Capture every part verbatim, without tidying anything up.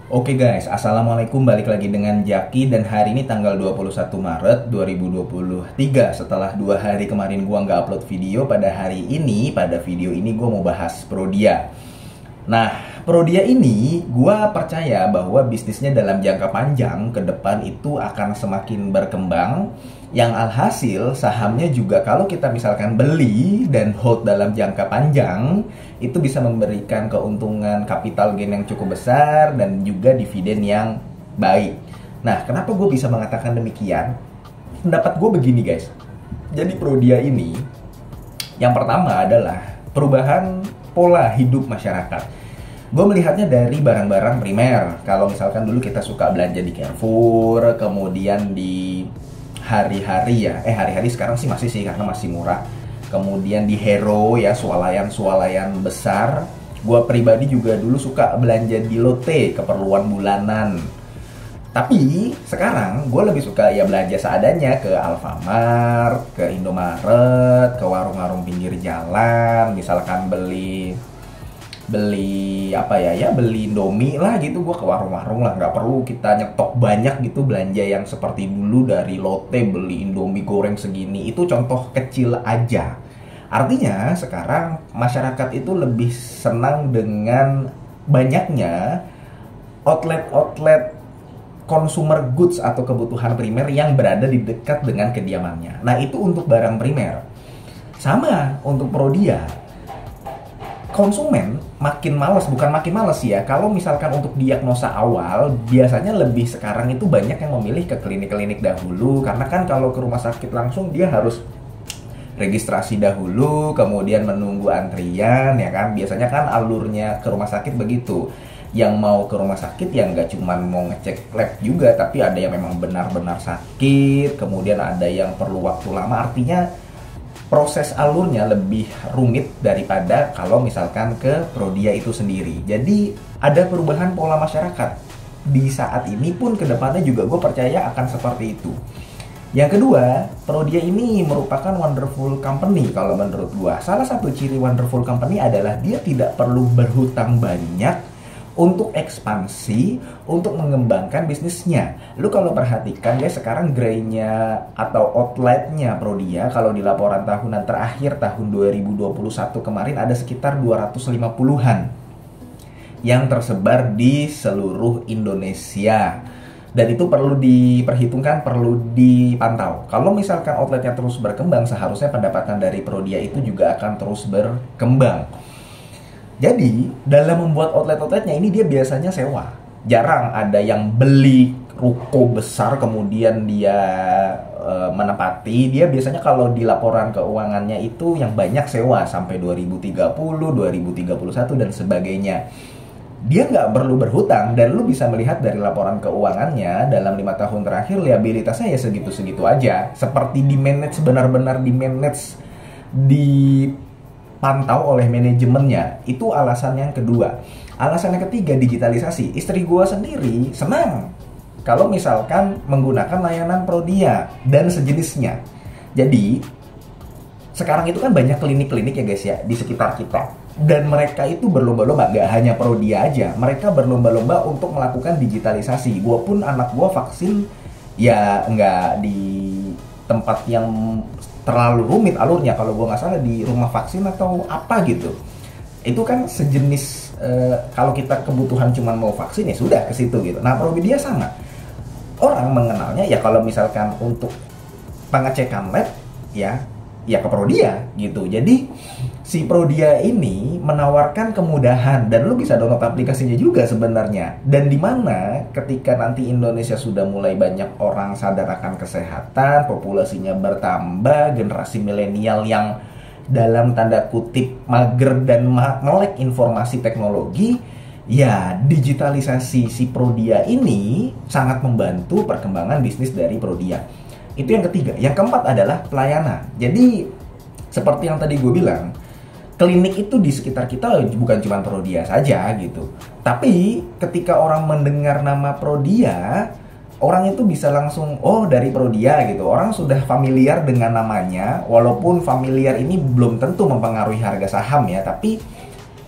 Oke guys, Assalamualaikum, balik lagi dengan Jaki. Dan hari ini tanggal dua puluh satu Maret dua ribu dua puluh tiga. Setelah dua hari kemarin gua nggak upload video, pada hari ini, pada video ini gua mau bahas Prodia. Nah, Prodia ini gua percaya bahwa bisnisnya dalam jangka panjang ke depan itu akan semakin berkembang. Yang alhasil sahamnya juga kalau kita misalkan beli dan hold dalam jangka panjang, itu bisa memberikan keuntungan capital gain yang cukup besar dan juga dividen yang baik. Nah, kenapa gue bisa mengatakan demikian? Pendapat gue begini guys. Jadi Prodia ini, yang pertama adalah perubahan pola hidup masyarakat. Gue melihatnya dari barang-barang primer. Kalau misalkan dulu kita suka belanja di Carrefour, kemudian di hari-hari ya, eh hari-hari sekarang sih masih sih karena masih murah. Kemudian di Hero ya, swalayan-swalayan besar. Gua pribadi juga dulu suka belanja di Lotte, keperluan bulanan. Tapi sekarang gue lebih suka ya belanja seadanya ke Alfamart, ke Indomaret, ke warung-warung pinggir jalan. Misalkan beli beli apa ya ya beli Indomie lah gitu, gue ke warung-warung lah, nggak perlu kita nyetok banyak gitu belanja yang seperti dulu dari Lotte beli Indomie goreng segini. Itu contoh kecil aja. Artinya sekarang masyarakat itu lebih senang dengan banyaknya outlet-outlet consumer goods atau kebutuhan primer yang berada di dekat dengan kediamannya. Nah, itu untuk barang primer. Sama untuk Prodia. Konsumen makin males, bukan makin males ya, kalau misalkan untuk diagnosa awal biasanya lebih sekarang itu banyak yang memilih ke klinik-klinik dahulu, karena kan kalau ke rumah sakit langsung dia harus registrasi dahulu, kemudian menunggu antrian ya kan. Biasanya kan alurnya ke rumah sakit begitu. Yang mau ke rumah sakit yang nggak cuma mau ngecek lab juga, tapi ada yang memang benar-benar sakit, kemudian ada yang perlu waktu lama. Artinya proses alurnya lebih rumit daripada kalau misalkan ke Prodia itu sendiri. Jadi ada perubahan pola masyarakat di saat ini pun, kedepannya juga gue percaya akan seperti itu. Yang kedua, Prodia ini merupakan wonderful company kalau menurut gue. Salah satu ciri wonderful company adalah dia tidak perlu berhutang banyak untuk ekspansi, untuk mengembangkan bisnisnya. Lu kalau perhatikan ya, sekarang grey-nya atau outlet-nya Prodia kalau di laporan tahunan terakhir tahun dua ribu dua puluh satu kemarin ada sekitar dua ratus lima puluhan yang tersebar di seluruh Indonesia. Dan itu perlu diperhitungkan, perlu dipantau. Kalau misalkan outletnya terus berkembang, seharusnya pendapatan dari Prodia itu juga akan terus berkembang. Jadi, dalam membuat outlet-outletnya ini dia biasanya sewa. Jarang ada yang beli ruko besar kemudian dia e, menempati. Dia biasanya kalau di laporan keuangannya itu yang banyak sewa sampai dua ribu tiga puluh, dua ribu tiga puluh satu dan sebagainya. Dia nggak perlu berhutang, dan lu bisa melihat dari laporan keuangannya dalam lima tahun terakhir liabilitasnya ya segitu-segitu aja. Seperti di manage, benar-benar di manage, di pantau oleh manajemennya. Itu alasan yang kedua. Alasan yang ketiga, digitalisasi. Istri gue sendiri senang kalau misalkan menggunakan layanan Prodia dan sejenisnya. Jadi sekarang itu kan banyak klinik-klinik ya guys ya di sekitar kita, dan mereka itu berlomba-lomba, gak hanya Prodia aja, mereka berlomba-lomba untuk melakukan digitalisasi. Gue pun anak gue vaksin ya nggak di tempat yang terlalu rumit alurnya, kalau gue nggak salah di rumah vaksin atau apa gitu. Itu kan sejenis e, kalau kita kebutuhan cuma mau vaksin ya sudah ke situ gitu. Nah, Prodia sama. Orang mengenalnya ya kalau misalkan untuk pengecekan lab ya ya ke Prodia gitu. Jadi si Prodia ini menawarkan kemudahan, dan lu bisa download aplikasinya juga sebenarnya. Dan di mana ketika nanti Indonesia sudah mulai banyak orang sadar akan kesehatan, populasinya bertambah, generasi milenial yang dalam tanda kutip mager dan melek informasi teknologi, ya digitalisasi si Prodia ini sangat membantu perkembangan bisnis dari Prodia. Itu yang ketiga. Yang keempat adalah pelayanan. Jadi seperti yang tadi gue bilang, klinik itu di sekitar kita bukan cuma Prodia saja gitu. Tapi ketika orang mendengar nama Prodia, orang itu bisa langsung, oh dari Prodia gitu. Orang sudah familiar dengan namanya, walaupun familiar ini belum tentu mempengaruhi harga saham ya, tapi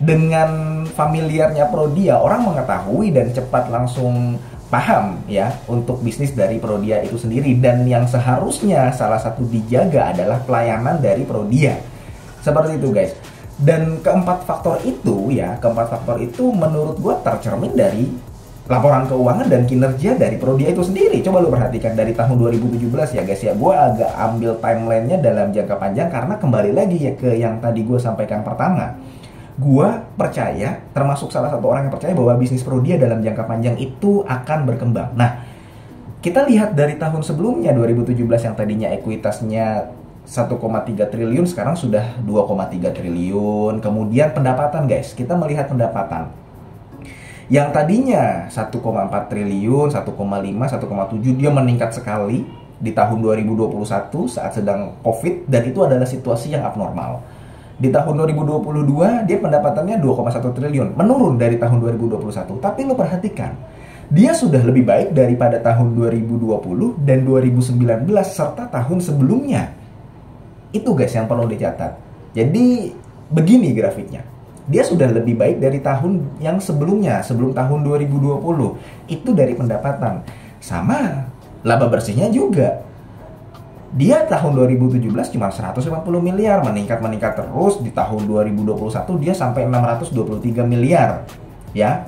Dengan familiarnya Prodia, orang mengetahui dan cepat langsung paham ya untuk bisnis dari Prodia itu sendiri, dan yang seharusnya salah satu dijaga adalah pelayanan dari Prodia. Seperti itu guys. Dan keempat faktor itu ya, keempat faktor itu menurut gue tercermin dari laporan keuangan dan kinerja dari Prodia itu sendiri. Coba lu perhatikan dari tahun dua ribu tujuh belas ya guys ya. Gue agak ambil timelinenya dalam jangka panjang karena kembali lagi ya ke yang tadi gue sampaikan pertama. Gua percaya, termasuk salah satu orang yang percaya bahwa bisnis Prodia dalam jangka panjang itu akan berkembang. Nah, kita lihat dari tahun sebelumnya dua ribu tujuh belas yang tadinya ekuitasnya satu koma tiga triliun, sekarang sudah dua koma tiga triliun. Kemudian pendapatan guys, kita melihat pendapatan. Yang tadinya satu koma empat triliun, satu koma lima, satu koma tujuh, dia meningkat sekali di tahun dua ribu dua puluh satu saat sedang Covid, dan itu adalah situasi yang abnormal. Di tahun dua ribu dua puluh dua dia pendapatannya dua koma satu triliun, menurun dari tahun dua ribu dua puluh satu. Tapi lo perhatikan, dia sudah lebih baik daripada tahun dua ribu dua puluh dan dua ribu sembilan belas serta tahun sebelumnya. Itu guys yang perlu dicatat. Jadi begini grafiknya. Dia sudah lebih baik dari tahun yang sebelumnya, sebelum tahun dua ribu dua puluh. Itu dari pendapatan. Sama laba bersihnya juga. Dia tahun dua ribu tujuh belas cuma seratus lima puluh miliar, meningkat-meningkat terus. Di tahun dua ribu dua puluh satu dia sampai enam ratus dua puluh tiga miliar. Ya.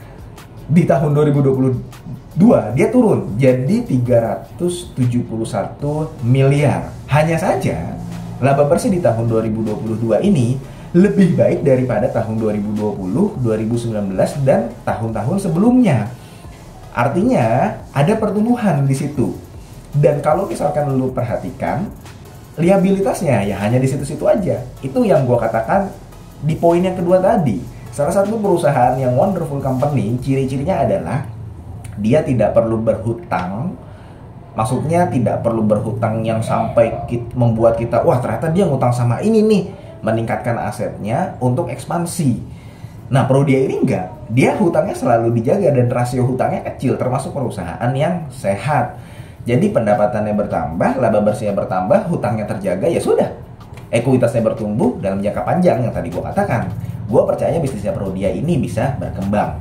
Di tahun dua ribu dua puluh dua dia turun jadi tiga ratus tujuh puluh satu miliar. Hanya saja laba bersih di tahun dua ribu dua puluh dua ini lebih baik daripada tahun dua ribu dua puluh, dua ribu sembilan belas dan tahun-tahun sebelumnya. Artinya ada pertumbuhan di situ. Dan kalau misalkan lu perhatikan liabilitasnya ya hanya di situ-situ aja. Itu yang gue katakan di poin yang kedua tadi. Salah satu perusahaan yang wonderful company, ciri-cirinya adalah dia tidak perlu berhutang. Maksudnya tidak perlu berhutang yang sampai kita, membuat kita, wah ternyata dia ngutang sama ini nih. Meningkatkan asetnya untuk ekspansi. Nah Prodia ini enggak. Dia hutangnya selalu dijaga dan rasio hutangnya kecil, termasuk perusahaan yang sehat. Jadi pendapatannya bertambah, laba bersihnya bertambah, hutangnya terjaga, ya sudah. Ekuitasnya bertumbuh dalam jangka panjang yang tadi gue katakan. Gue percaya bisnisnya Prodia ini bisa berkembang.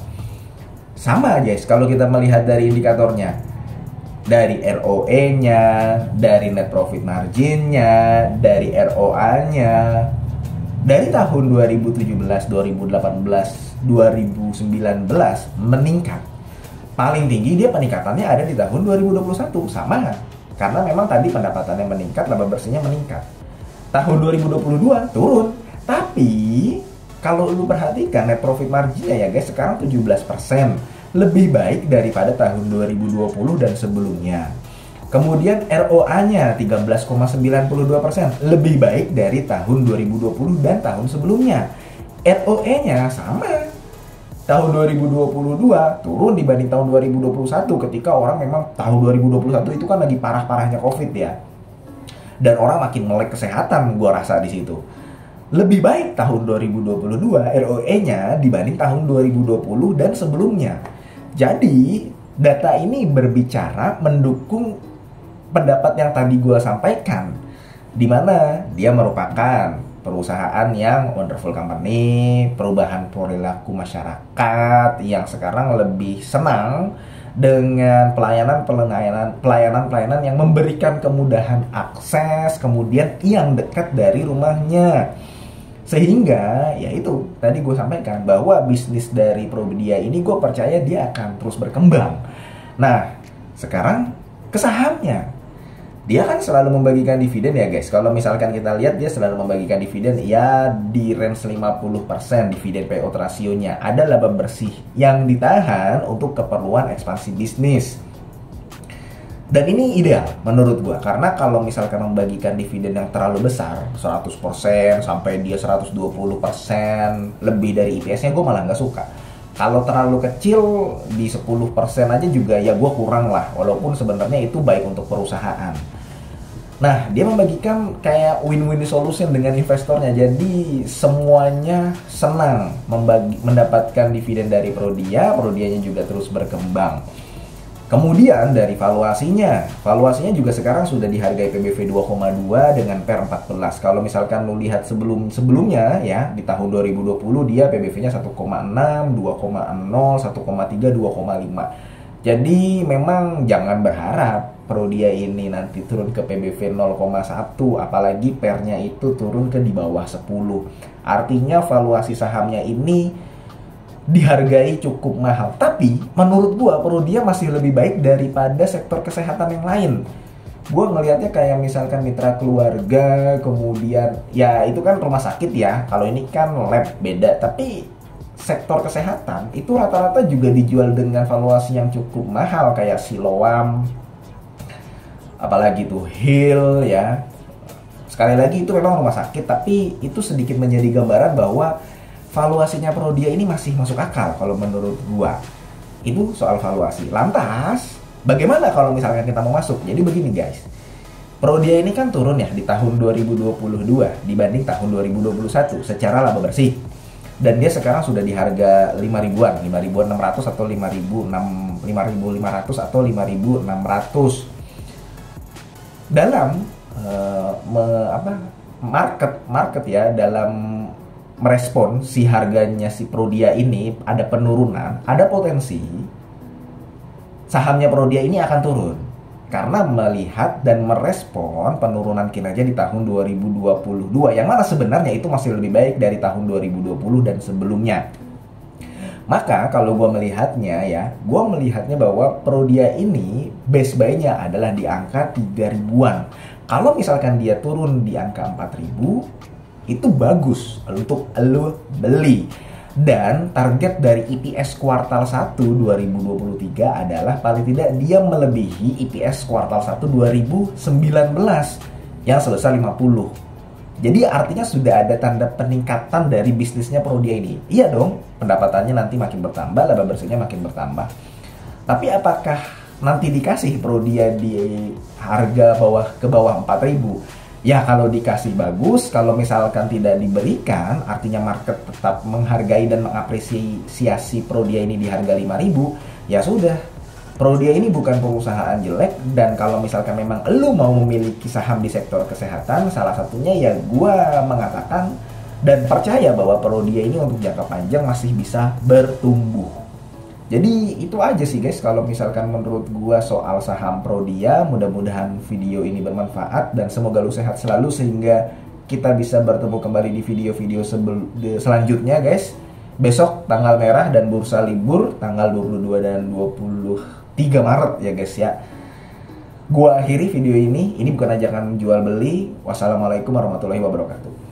Sama guys, kalau kita melihat dari indikatornya. Dari R O E-nya, dari net profit margin-nya, dari R O A-nya. Dari tahun dua ribu tujuh belas, dua ribu delapan belas, dua ribu sembilan belas meningkat. Paling tinggi dia peningkatannya ada di tahun dua ribu dua puluh satu, sama karena memang tadi pendapatannya meningkat, laba bersihnya meningkat. Tahun dua ribu dua puluh dua turun, tapi kalau lu perhatikan net profit marginnya ya guys sekarang tujuh belas persen, lebih baik daripada tahun dua ribu dua puluh dan sebelumnya. Kemudian R O A-nya tiga belas koma sembilan dua persen, lebih baik dari tahun dua ribu dua puluh dan tahun sebelumnya. R O E-nya sama. Tahun dua ribu dua puluh dua turun dibanding tahun dua ribu dua puluh satu ketika orang memang tahun dua ribu dua puluh satu itu kan lagi parah-parahnya Covid ya. Dan orang makin melek kesehatan gua rasa di situ. Lebih baik tahun dua ribu dua puluh dua R O E-nya dibanding tahun dua ribu dua puluh dan sebelumnya. Jadi, data ini berbicara mendukung pendapat yang tadi gua sampaikan, di mana dia merupakan perusahaan yang wonderful company, perubahan perilaku masyarakat yang sekarang lebih senang dengan pelayanan pelayanan pelayanan pelayanan yang memberikan kemudahan akses, kemudian yang dekat dari rumahnya. Sehingga ya itu tadi gue sampaikan bahwa bisnis dari Prodia ini gue percaya dia akan terus berkembang. Nah sekarang ke sahamnya. Dia kan selalu membagikan dividen ya guys. Kalau misalkan kita lihat dia selalu membagikan dividen ya di range lima puluh persen dividen payout rasionya. Ada laba bersih yang ditahan untuk keperluan ekspansi bisnis. Dan ini ideal menurut gua karena kalau misalkan membagikan dividen yang terlalu besar seratus persen sampai dia seratus dua puluh persen lebih dari I P S-nya gua malah nggak suka. Kalau terlalu kecil di sepuluh persen aja juga ya gue kurang lah. Walaupun sebenarnya itu baik untuk perusahaan. Nah dia membagikan kayak win-win solution dengan investornya. Jadi semuanya senang membagi, mendapatkan dividen dari Prodia. Prodianya juga terus berkembang. Kemudian dari valuasinya, valuasinya juga sekarang sudah dihargai P B V dua koma dua dengan P E R empat belas. Kalau misalkan lu lihat sebelum-sebelumnya ya, di tahun dua ribu dua puluh dia P B V-nya satu koma enam, dua koma nol, satu koma tiga, dua koma lima. Jadi memang jangan berharap Prodia ini nanti turun ke P B V nol koma satu, apalagi P E R-nya itu turun ke di bawah sepuluh. Artinya valuasi sahamnya ini dihargai cukup mahal. Tapi menurut gua Prodia masih lebih baik daripada sektor kesehatan yang lain. Gua ngelihatnya kayak misalkan mitra keluarga, kemudian ya itu kan rumah sakit ya. Kalau ini kan lab beda, tapi sektor kesehatan itu rata-rata juga dijual dengan valuasi yang cukup mahal kayak Siloam, apalagi tuh Heal ya. Sekali lagi itu memang rumah sakit, tapi itu sedikit menjadi gambaran bahwa valuasinya Prodia ini masih masuk akal kalau menurut gua. Itu soal valuasi. Lantas, bagaimana kalau misalkan kita mau masuk? Jadi begini guys. Prodia ini kan turun ya di tahun dua ribu dua puluh dua dibanding tahun dua ribu dua puluh satu secara laba bersih. Dan dia sekarang sudah di harga lima ribuan, lima ribu enam ratus atau lima ribu lima ratus atau lima ribu enam ratus. Dalam uh, me, apa market market ya, dalam merespon si harganya si Prodia ini ada penurunan, ada potensi sahamnya Prodia ini akan turun karena melihat dan merespon penurunan kinerja di tahun dua ribu dua puluh dua yang mana sebenarnya itu masih lebih baik dari tahun dua ribu dua puluh dan sebelumnya. Maka kalau gue melihatnya ya, gue melihatnya bahwa Prodia ini base buy-nya adalah di angka tiga ribuan. Kalau misalkan dia turun di angka empat ribu, itu bagus untuk lo beli. Dan target dari E P S kuartal satu dua ribu dua puluh tiga adalah paling tidak dia melebihi E P S kuartal satu dua ribu sembilan belas yang sebesar lima puluh. Jadi artinya sudah ada tanda peningkatan dari bisnisnya Prodia ini. Iya dong, pendapatannya nanti makin bertambah, laba bersihnya makin bertambah. Tapi apakah nanti dikasih Prodia di harga bawah ke bawah empat ribu? Ya kalau dikasih bagus, kalau misalkan tidak diberikan, artinya market tetap menghargai dan mengapresiasi Prodia ini di harga lima ribu, ya sudah. Prodia ini bukan perusahaan jelek, dan kalau misalkan memang lu mau memiliki saham di sektor kesehatan, salah satunya ya gua mengatakan dan percaya bahwa Prodia ini untuk jangka panjang masih bisa bertumbuh. Jadi itu aja sih guys kalau misalkan menurut gua soal saham Prodia. Mudah-mudahan video ini bermanfaat dan semoga lu sehat selalu sehingga kita bisa bertemu kembali di video-video selanjutnya guys. Besok tanggal merah dan bursa libur tanggal dua puluh dua dan dua puluh tiga Maret ya guys ya. Gua akhiri video ini. Ini bukan ajakan jual beli. Wassalamualaikum warahmatullahi wabarakatuh.